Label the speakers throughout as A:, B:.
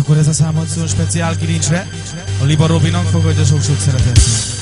A: Akkor ez a számot szól speciál kilincsre. A Liba Robinak fogadja sok-sok szeretettel.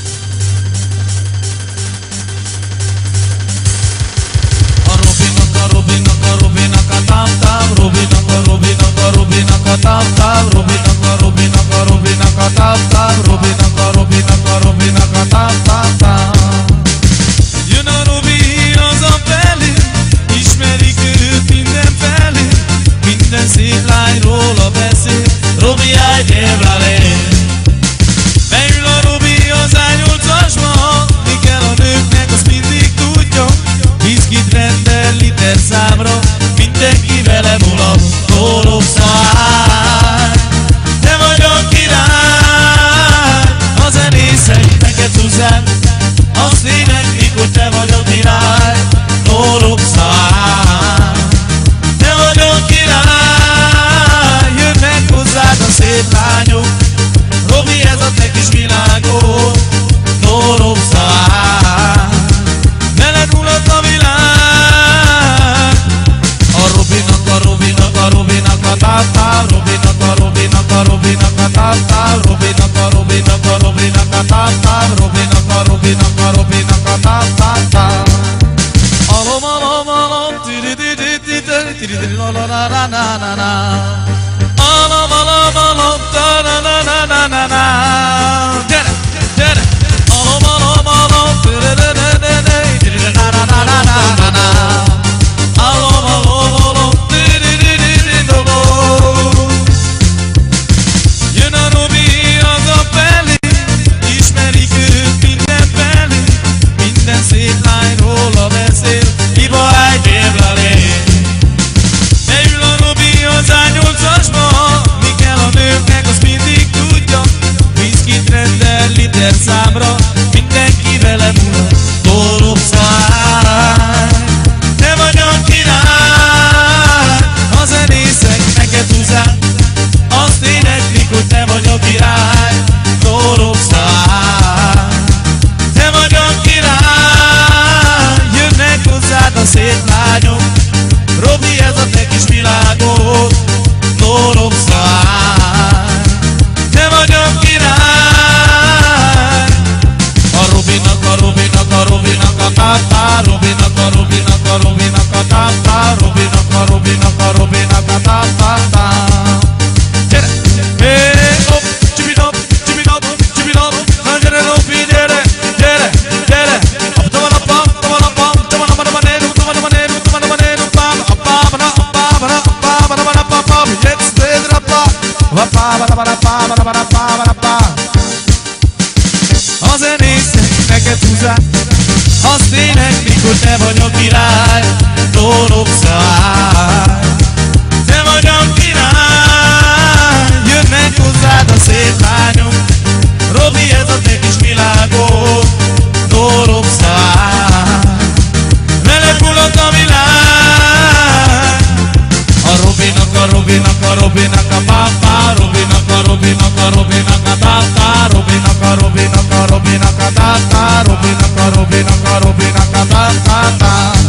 A: Robinak a tám-tám, Robinak a tám-tám, Robinak a tám-tám, Robinak a tám-tám. Jön a Robi hazafelé, ismerik őt mindenfelé, minden szép lány róla beszél, Robi állj délvelé. Beül a Robi az A8-asba, mi kell a nőknek, azt mindig tudja, viszkit rendel liter számra, mindenki vele mulat, tórogszáj. Te vagy a király, a zenészek neked húzzák, azt éneklik, hogy te vagy a király, tórogszáj. Te vagy a király, jönnek hozzád a szép lányok, Robi, ez a te kis világod, tórogszáj. Veled mulat a világ. Robinak a tám-tám, Robinak a tám-tám, Robinak a tám-tám, Robinak a tám-tám. Alom, alom, alom, tiri-di-di-di-di-di-di-di-la-la-la-la-la-la. Alom, alom, alom, ta-la-la-la-la-la-la. Gyere, gyere! Alom, alom, alom, tiri-di-di-di-di-di-di-di-la-la-la-la-la-la. Alom, alom, alom, tiri-di-di-di-di-di-do. Jön a Robi hazafelé, ismerik őt mindenfelé, minden szép lány róla beszél, Liba állj délvelé. Beül a Robi az A8-asba, mi kell a nőknek, azt mindig tudja, viszkit rendel liter számra, mindenki vele mulat, tórogszáj. Te vagy a király, a zenészek neked húzzák, azt éneklik, hogy te vagy a király, tórogszáj. Te vagy a király, jönnek hozzád a szép lányok, Robi, ez a te kis világod, tórogszáj. Te vagy a király, a Robinak a tám-tám, Robinak a tám-tám, Robinak a tám-tám. Gyere! Hey, op, csibidop, csibidop, csibidop, na gyere Robi, gyere, gyere, gyere! Tavanapam, tavanapam, tavanapam-tavanenu, tavanapam-tavanenu, tavanapam-tavanenu, pam-apam-apam-apam-apam-apam-apam-apam, jetzt dreht-rapa, vapam-apam-apam-apam-apam-apam. A zenészek neked húzzák, azt éneklik, hogy te vagy a király, tórogszáj. Te vagy a király, jönnek hozzád a szép lányok, Robi, ez a te kis világod, tórogszáj. Veled mulat a világ. A Robinak a pám-pám, Robinak a tám-tám, Robinak a tám-tám, Robinak a tám-tám.